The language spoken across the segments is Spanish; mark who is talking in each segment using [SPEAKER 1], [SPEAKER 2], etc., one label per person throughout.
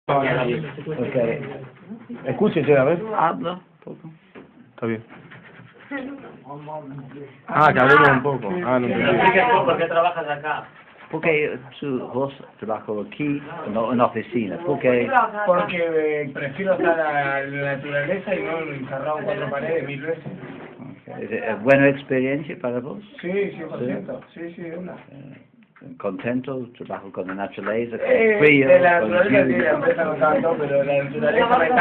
[SPEAKER 1] Okay. Escúchese, a ver.
[SPEAKER 2] Habla poco.
[SPEAKER 1] Está bien. Ah, que hablemos un poco. Ah, no entendí.
[SPEAKER 3] ¿Por qué trabajas acá?
[SPEAKER 2] Porque vos trabajo aquí en una oficina. Porque
[SPEAKER 4] Porque prefiero estar en la naturaleza y no encerrado en cuatro paredes 1000 veces.
[SPEAKER 2] es buena experiencia para vos.
[SPEAKER 4] Sí, 100%. Sí, sí, una.
[SPEAKER 2] Contento, trabajo con la naturaleza, con el frío,
[SPEAKER 4] De la
[SPEAKER 2] con
[SPEAKER 4] naturaleza sí,
[SPEAKER 2] lluvia.
[SPEAKER 4] la empresa no tanto, pero la naturaleza me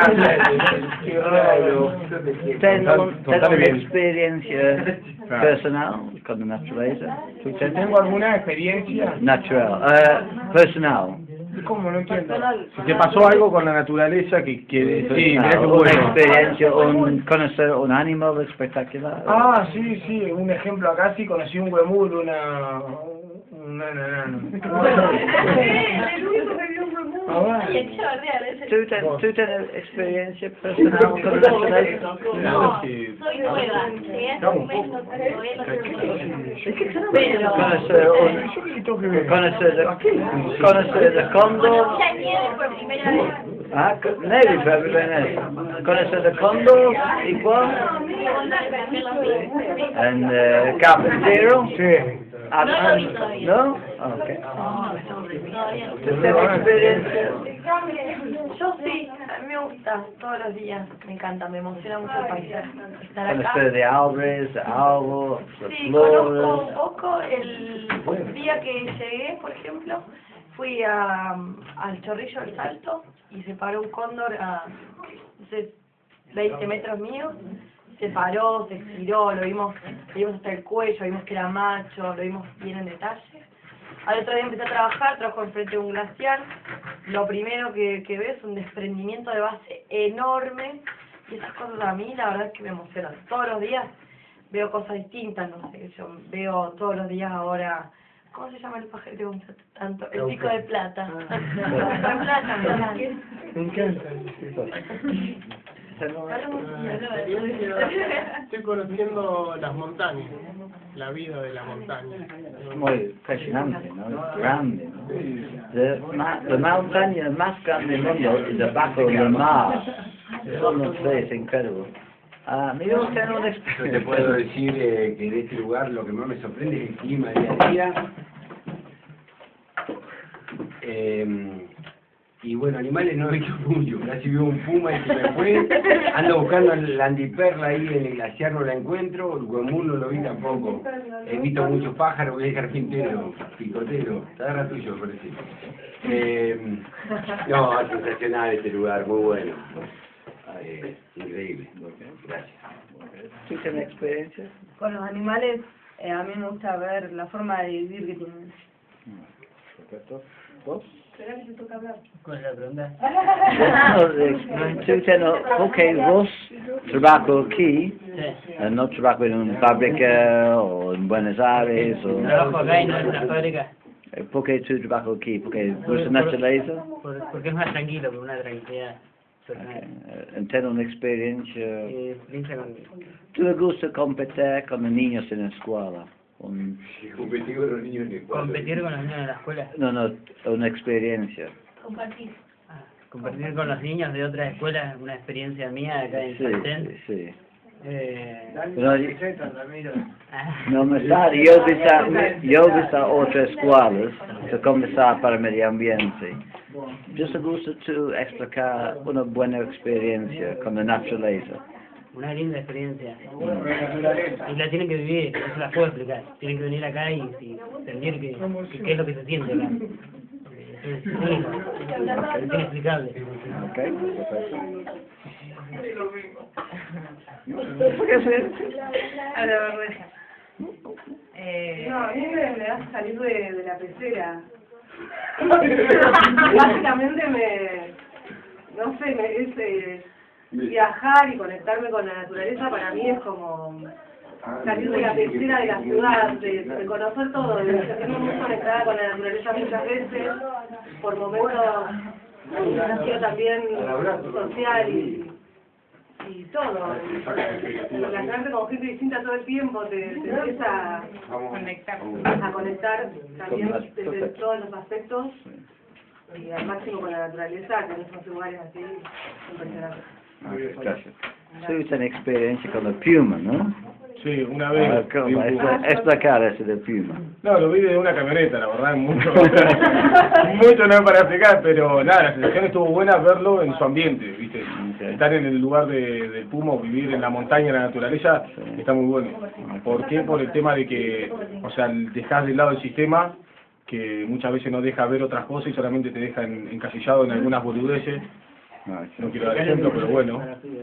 [SPEAKER 4] encanta.
[SPEAKER 2] Tengo
[SPEAKER 1] Contale
[SPEAKER 2] una
[SPEAKER 1] bien.
[SPEAKER 2] experiencia personal con la naturaleza. ¿Tú tienes?
[SPEAKER 4] ¿Tengo alguna experiencia?
[SPEAKER 2] Natural. Personal.
[SPEAKER 4] ¿Cómo? No entiendo.
[SPEAKER 1] Si te pasó algo con la naturaleza que sí, mirá qué
[SPEAKER 2] Una
[SPEAKER 1] bueno.
[SPEAKER 2] experiencia, conocer un animal espectacular.
[SPEAKER 4] Ah, sí, sí, un ejemplo acá sí conocí un huemul, un enano.
[SPEAKER 2] ¿Tú tienes experiencia personal con la naturaleza?
[SPEAKER 5] No, soy nueva. Llegué hace un mes, todavía no
[SPEAKER 2] Conocer el cóndor.
[SPEAKER 5] ya nieve por primera vez.
[SPEAKER 2] Ah, neve fue primera vez. Conocer el cóndor, igual. En Carpintero.
[SPEAKER 4] Sí.
[SPEAKER 2] Ah,
[SPEAKER 5] No lo vi todavía.
[SPEAKER 2] ¿No? Okay. ¿Tú tienes experiencia?
[SPEAKER 6] Yo sí, a mí me gusta todos los días, me encanta, me emociona mucho el paisaje. Estar acá.
[SPEAKER 2] Conocer de árboles, agua, las
[SPEAKER 6] Sí, conozco un
[SPEAKER 2] flores.
[SPEAKER 6] poco el día que llegué, por ejemplo, fui al Chorrillo del Salto y se paró un cóndor a, no sé, 20 metros míos. Se paró, se estiró, lo vimos hasta el cuello, vimos que era macho, lo vimos bien en detalle. Al otro día empecé a trabajo enfrente de un glaciar. Lo primero que veo es un desprendimiento de base enorme y esas cosas a mí la verdad es que me emocionan. Todos los días veo cosas distintas, no sé, yo veo todos los días ahora, ¿cómo se llama el pájaro que te gusta tanto? El pico de plata. El pico de plata,
[SPEAKER 4] Me encanta.
[SPEAKER 7] Estoy conociendo las montañas, la vida de la montaña.
[SPEAKER 2] Muy impresionante, ¿no? Grande, ¿no? La montaña más grande del mundo es debajo del mar. Eso no sé, es increíble. Me gusta una
[SPEAKER 8] Yo te
[SPEAKER 2] experiencia.
[SPEAKER 8] puedo decir que de este lugar lo que más me sorprende es el clima día a día. Y bueno, animales no he visto mucho, casi veo un puma y se me fue. Ando buscando la andiperla ahí en el glaciar, no la encuentro. El huemul no lo vi tampoco. He visto muchos pájaros, voy a carpintero, picotero. Te agarra tuyo, parece. No, sensacional este lugar, muy bueno. Increíble. Gracias.
[SPEAKER 2] ¿Tú tienes experiencia?
[SPEAKER 9] Con los animales, a mí me gusta ver la forma de vivir que tienen.
[SPEAKER 2] Perfecto. ¿Vos?
[SPEAKER 9] ¿Será que te toca hablar?
[SPEAKER 7] ¿Cuál es la pregunta?
[SPEAKER 2] Tú tienes, porque vos trabajas aquí,
[SPEAKER 7] Sí.
[SPEAKER 2] no trabajas en una fábrica o en Buenos Aires o...
[SPEAKER 3] Trabajo acá y no en una fábrica.
[SPEAKER 2] ¿Por qué tú trabajas aquí? ¿Porque gusta naturaleza?
[SPEAKER 3] Porque es más tranquilo, con una tranquilidad personal.
[SPEAKER 2] Tener una experiencia...
[SPEAKER 3] Experiencia con...
[SPEAKER 2] ¿Tú te gusta competir con los niños en la escuela?
[SPEAKER 8] Competir con los niños en el cuadro.
[SPEAKER 3] Competir con los niños de la escuela.
[SPEAKER 2] No, una experiencia.
[SPEAKER 5] Compartir.
[SPEAKER 3] Compartir con los niños de otras escuelas, una experiencia mía acá en Salten.
[SPEAKER 2] Sí.
[SPEAKER 3] No,
[SPEAKER 2] No me sale, yo he visto otras escuelas de conversar para el medio ambiente. Yo te gusta tú explicar una buena experiencia con la naturaleza.
[SPEAKER 3] una linda experiencia. Y la tienen que vivir, no se la puedo explicar. Tienen que venir acá y sentir qué es lo que se siente acá. Es inexplicable.
[SPEAKER 2] Okay.
[SPEAKER 9] A la vergüenza. No, a mí me da salir de la pecera. Básicamente no sé, viajar y conectarme con la naturaleza para mí es como salir de la pecera de la ciudad, de conocer todo, de sentirme muy conectada con la naturaleza muchas veces, por momentos ha sido también social y todo. Relacionarte con gente distinta todo el tiempo te empieza a conectar también desde todos los aspectos. y al máximo con la naturaleza, que en esos lugares así, impresionantes.
[SPEAKER 2] Gracias. Tú tienes experiencia con el puma, ¿no?
[SPEAKER 1] Sí, una vez.
[SPEAKER 2] ¿Cómo? Explicar eso del puma.
[SPEAKER 1] No, lo vi de una camioneta, la verdad, mucho, mucho no es para explicar, pero nada, la sensación estuvo buena verlo en su ambiente, ¿viste? Estar en el lugar del puma, o vivir en la montaña, en la naturaleza, está muy bueno. ¿Por qué? Por el tema de que, o sea, dejas de lado el sistema, que muchas veces no deja ver otras cosas y solamente te deja encasillado en algunas boludeces. No quiero dar ejemplo, pero bueno.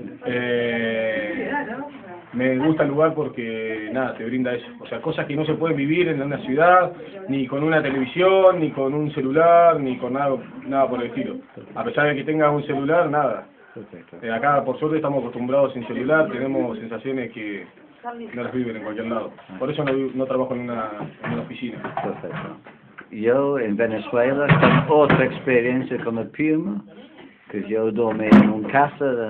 [SPEAKER 1] Me gusta el lugar porque, nada, te brinda eso. O sea, cosas que no se pueden vivir en una ciudad, ni con una televisión, ni con un celular, ni con nada por el estilo. A pesar de que tengas un celular, nada. Acá, por suerte, estamos acostumbrados sin celular, tenemos sensaciones que no las viven en cualquier lado. Por eso no trabajo en una oficina.
[SPEAKER 2] Perfecto. Yo, en Venezuela, tengo otra experiencia con el puma, que yo dormí en una casa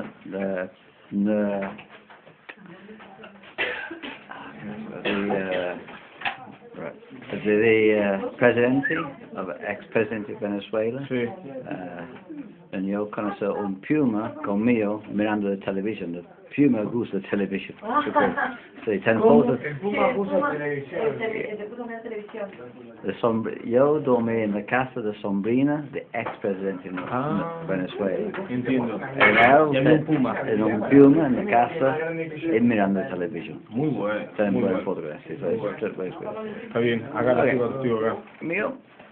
[SPEAKER 2] de presidente, ex-presidente de Venezuela.
[SPEAKER 1] Sí.
[SPEAKER 2] Y yo conocí un puma conmigo mirando la televisión. El puma gusta la televisión. Sí, ten fotos.
[SPEAKER 4] El puma puso televisión.
[SPEAKER 2] Yo dormí en la casa de sobrina de ex-presidente de Venezuela.
[SPEAKER 1] Entiendo.
[SPEAKER 2] Y
[SPEAKER 1] había un puma.
[SPEAKER 2] En un puma en la casa y mirando la televisión.
[SPEAKER 1] Muy bueno.
[SPEAKER 2] Ten
[SPEAKER 1] Muy
[SPEAKER 2] buenas
[SPEAKER 1] bueno.
[SPEAKER 2] fotografías.
[SPEAKER 1] Está bien, acá la estoy acá.
[SPEAKER 2] Mío.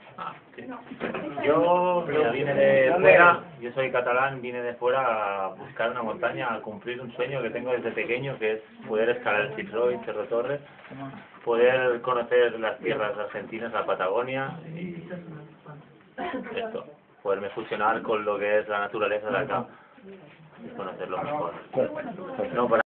[SPEAKER 10] Yo vine de fuera, yo soy catalán, vine de fuera a buscar una montaña, a cumplir un sueño que tengo desde pequeño, que es poder escalar el Fitzroy, Cerro Torres, poder conocer las tierras argentinas, la Patagonia y esto, poderme fusionar con lo que es la naturaleza de acá y conocerlo mejor. No,